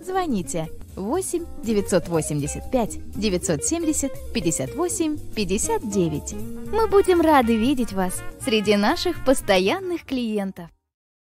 звоните 8 985 970 58 59. Мы будем рады видеть вас среди наших постоянных клиентов.